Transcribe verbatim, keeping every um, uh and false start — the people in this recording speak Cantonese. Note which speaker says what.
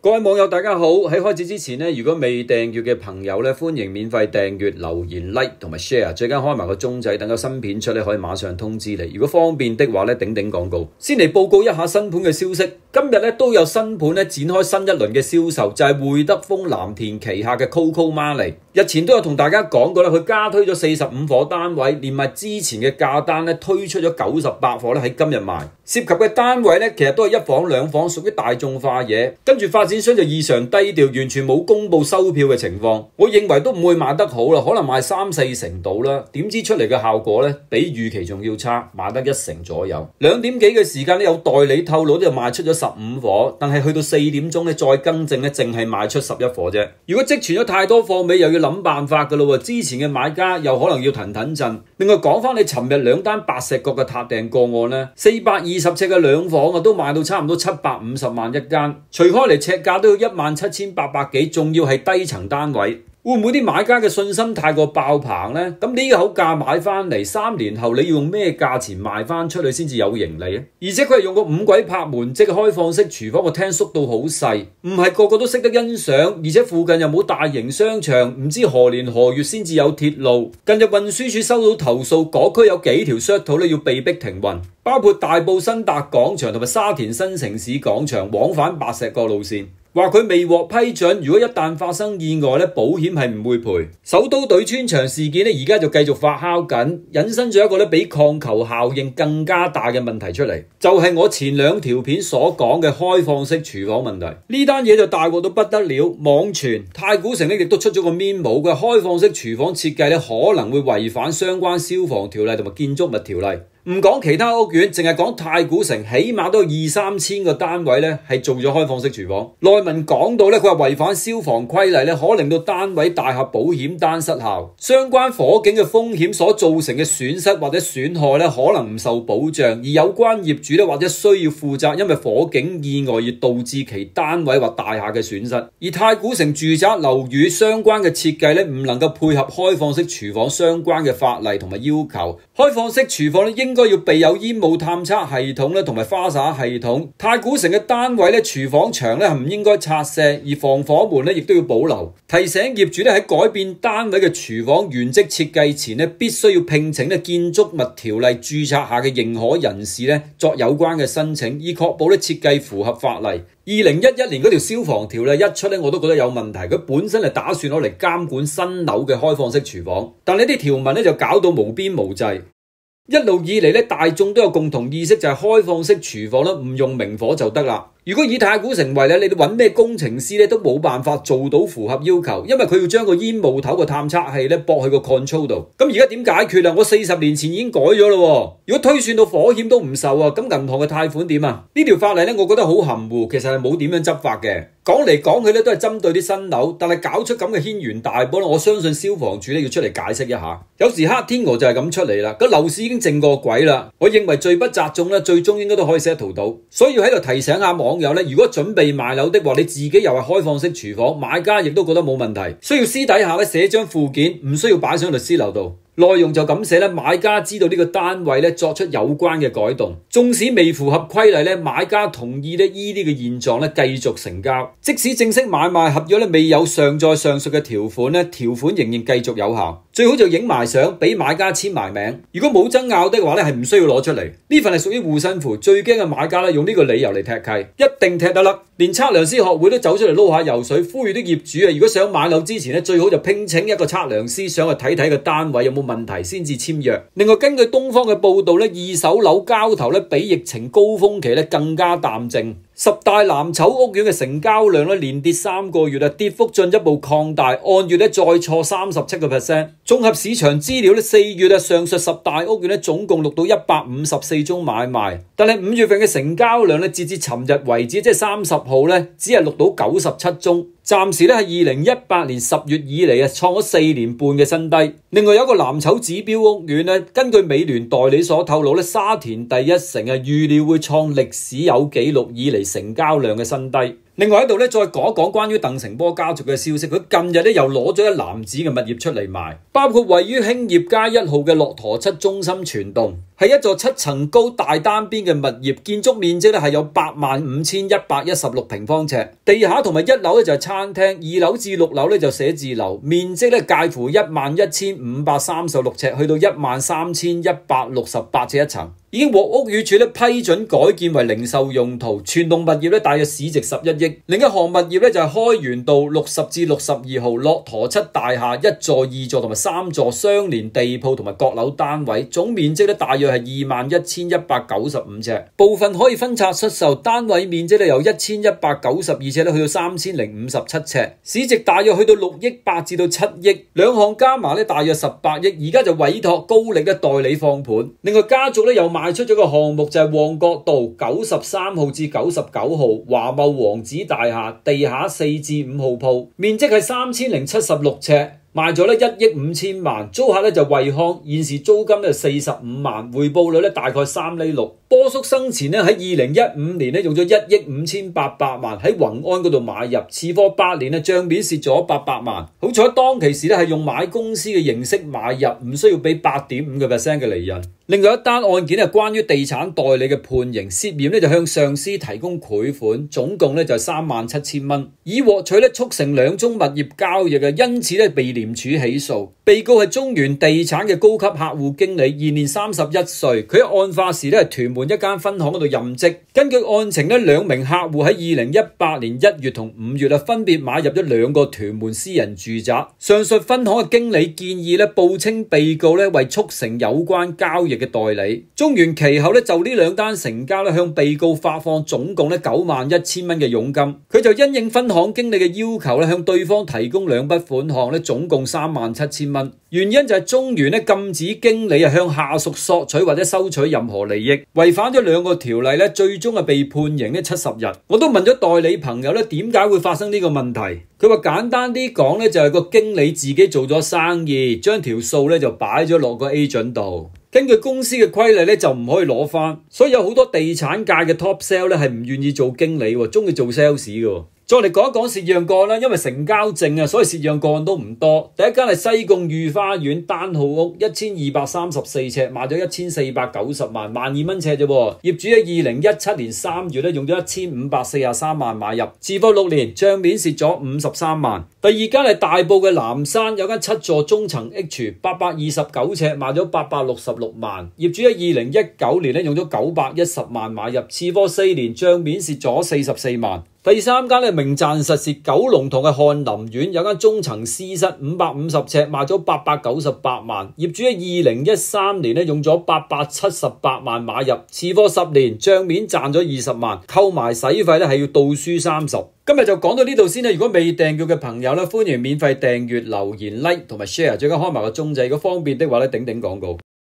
Speaker 1: 各位網友大家好，喺開始之前呢，如果未訂閱嘅朋友呢，歡迎免費訂閱、留言、like 同埋 share， 最緊開埋個鐘仔，等有新片出呢可以馬上通知你。如果方便的話呢，頂頂廣告。先嚟報告一下新盤嘅消息，今日呢都有新盤呢展開新一輪嘅銷售，就係匯德豐藍田旗下嘅 Coco Marley。日前都有同大家講過啦，佢加推咗四十五伙單位，連埋之前嘅價單呢推出咗九十八伙咧喺今日賣。涉及嘅單位呢，其實都係一房兩房，屬於大眾化嘢。跟住發展商就異常低調，完全冇公布收票嘅情況。我認為都唔會賣得好啦，可能賣三四成到啦。點知出嚟嘅效果呢，比預期仲要差，賣得一成左右。兩點幾嘅時間呢，有代理透露就賣出咗十五伙，但係去到四點鐘呢，再更正呢，淨係賣出十一伙啫。如果積存咗太多貨尾，又要諗辦法噶咯喎。之前嘅買家又可能要騰騰震。另外講翻你尋日兩單白石角嘅撻訂個案呢，四百二十尺嘅兩房啊，都賣到差唔多七百五十萬一間，除開嚟尺價都要一萬七千八百幾，仲要係低層單位。會唔會啲買家嘅信心太過爆棚呢？咁呢口價買翻嚟，三年後你要用咩價錢賣翻出去先至有盈利？而且佢係用個五軌拍門，即係開放式廚房，個廳縮到好細，唔係個個都識得欣賞，而且附近又冇大型商場，唔知何年何月先至有鐵路。近日運輸署收到投訴，嗰區有幾條 shuttle 咧要被逼停運，包括大埔新達廣場同埋沙田新城市廣場往返白石角路線。話佢未獲批准，如果一旦發生意外咧，保險係唔會賠。首都對穿牆事件咧，而家就繼續發酵緊，引申咗一個咧比抗球效應更加大嘅問題出嚟，就係我前兩條片所講嘅開放式廚房問題。呢單嘢就大鑊到不得了，網傳太古城咧亦都出咗個 memo 嘅開放式廚房設計咧可能會違反相關消防條例同埋建築物條例。唔講其他屋苑，淨係講太古城，起碼都有二三千個單位咧係做咗開放式廚房。內文講到咧，佢話違反消防規例咧，可令到單位大廈保險單失效，相關火警嘅風險所造成嘅損失或者損害咧，可能唔受保障，而有關業主咧或者需要負責，因為火警意外而導致其單位或大廈嘅損失。而太古城住宅樓宇相關嘅設計咧，唔能夠配合開放式廚房相關嘅法例同埋要求。開放式廚房咧應應該要備有煙霧探測系統咧，同埋花灑系統。太古城嘅單位咧，廚房牆咧係唔應該拆卸，而防火門咧亦都要保留。提醒業主咧喺改變單位嘅廚房原則設計前咧，必須要聘請咧建築物條例註冊下嘅認可人士咧作有關嘅申請，以確保咧設計符合法例。二零一一年嗰條消防條例一出咧，我都覺得有問題。佢本身係打算攞嚟監管新樓嘅開放式廚房，但呢啲條文咧就搞到無邊無際。一路以嚟咧，大眾都有共同意識，就係開放式廚房咧，唔用明火就得啦。如果以太古城為例，你哋揾咩工程師咧都冇辦法做到符合要求，因為佢要將個煙霧頭個探測器咧駁去個 control 度。咁而家點解決啊？我四十年前已經改咗咯。如果推算到火險都唔受啊，咁銀行嘅貸款點啊？呢條法例咧，我覺得好含糊，其實係冇點樣執法嘅。講嚟講去咧，都係針對啲新樓，但係搞出咁嘅軒然大波咧，我相信消防處咧要出嚟解釋一下。有時黑天鵝就係咁出嚟啦，個樓市已經靜過鬼啦。我認為罪不責眾咧，最終應該都可以 settle到。所以要喺度提醒下網友咧，如果準備賣樓的話，你自己又係開放式廚房，買家亦都覺得冇問題，需要私底下咧寫張附件，唔需要擺上律師樓度。內容就咁寫咧，買家知道呢個單位咧作出有關嘅改動，縱使未符合規例咧，買家同意咧依呢個現狀咧繼續成交。即使正式買賣合約咧未有上載上述嘅條款咧，條款仍然繼續有效。最好就影埋相俾買家簽埋名。如果冇爭拗的話咧，係唔需要攞出嚟。呢份係屬於護身符，最驚嘅買家咧用呢個理由嚟踢契，一定踢得甩。連測量師學會都走出嚟撈下油水，呼籲啲業主啊，如果想買樓之前咧，最好就聘請一個測量師上去睇睇個單位有冇問題先至簽約。另外，根據東方嘅報道咧，二手樓交投咧比疫情高峰期咧更加淡靜。十大藍籌屋苑嘅成交量咧連跌三個月啊，跌幅進一步擴大，按月咧再挫三十七個 percent。綜合市場資料咧，四月啊上述十大屋苑咧總共錄到一百五十四宗買賣，但係五月份嘅成交量咧截至尋日為止，即係三十號咧，只係錄到九十七宗。暫時咧係二零一八年十月以嚟啊，創咗四年半嘅新低。另外有一個藍籌指標屋苑咧，根據美聯代理所透露咧，沙田第一城啊預料會創歷史有紀錄以嚟成交量嘅新低。 另外喺度咧，再講一講關於鄧成波家族嘅消息。佢近日咧又攞咗一籃子嘅物業出嚟賣，包括位於興業街一號嘅駱駝七中心全棟，係一座七層高大單邊嘅物業，建築面積咧係有八萬五千一百一十六平方尺，地下同埋一樓咧就係餐廳，二樓至六樓咧就寫字樓，面積咧介乎一萬一千五百三十六尺去到一萬三千一百六十八尺一層。已經獲屋宇署咧批准改建為零售用途，全棟物業咧大約市值十一億。另一項物業咧就係開源道六十至六十二號駱駝七大廈一座、二座同埋三座相連地鋪同埋閣樓單位，總面積咧大約係二萬一千一百九十五尺，部分可以分拆出售，單位面積咧由一千一百九十二尺咧去到三千零五十七尺，市值大約去到六億八至到七億，兩項加埋咧大約十八億。而家就委託高力咧代理放盤。另外家族咧又賣出咗個項目，就係旺角道九十三號至九十九號華茂王子大廈地下四至五號鋪，面積係三千零七十六尺，賣咗咧一億五千萬，租客咧就惠康，現時租金咧四十五萬，回報率咧大概三厘六。波叔生前咧喺二零一五年咧用咗一億五千八百萬喺宏安嗰度買入，次貨八年咧賬面蝕咗八百萬。好彩當其時咧係用買公司嘅形式買入，唔需要俾八點五個 percent 嘅利潤。另外一單案件係關於地產代理嘅判刑，涉嫌咧就向上司提供賄款，總共咧就係三萬七千蚊，以獲取咧促成兩宗物業交易嘅，因此咧被廉署起訴。被告係中原地產嘅高級客戶經理，現年三十一歲，佢喺案發時咧係屯門一間分行嗰度任職。根據案情咧，兩名客戶喺二零一八年一月同五月啊，分別買入咗兩個屯門私人住宅。上述分行嘅經理建議咧，報稱被告咧為促成有關交易嘅代理。中原其後咧就呢兩單成交咧向被告發放總共咧九萬一千蚊嘅佣金。佢就因應分行經理嘅要求咧，向對方提供兩筆款項咧，總共三萬七千蚊。原因就係中原咧禁止經理啊向下屬索取或者收取任何利益，違反咗兩個條例咧，最終係被判刑咧七十日。我都問咗代理朋友咧，點解會發生呢個問題？佢話簡單啲講咧，就係個經理自己做咗生意，將條數咧就擺咗落個 agent 度。根據公司嘅規例咧，就唔可以攞翻，所以有好多地產界嘅 top sale 咧係唔願意做經理，中意做 sales 嘅。再嚟講一講蝕讓個案啦，因為成交證啊，所以蝕讓個案都唔多。第一間係西貢御花園單號屋，一千二百三十四尺，賣咗一千四百九十萬，萬二蚊尺啫。業主喺二零一七年三月咧用咗一千五百四十三萬買入，持貨六年，賬面蝕咗五十三萬。第二間係大埔嘅南山，有間七座中層 H， 八百二十九尺，賣咗八百六十六萬。業主喺二零一九年咧用咗九百一十萬買入，持貨四年，賬面蝕咗四十四萬。第三間咧名賺實蝕九龍塘嘅翰林苑，有間中層私室五百五十尺，賣咗八百九十八萬。業主喺二零一三年咧用咗八百七十八萬買入，持貨十年，賬面賺咗二十萬，扣埋使費咧係要倒輸三十。今日就講到呢度先啦。如果未訂閱嘅朋友咧，歡迎免費訂閱、留言、like 同埋 share， 最緊開埋個鐘仔，如果方便的話咧，頂頂廣告。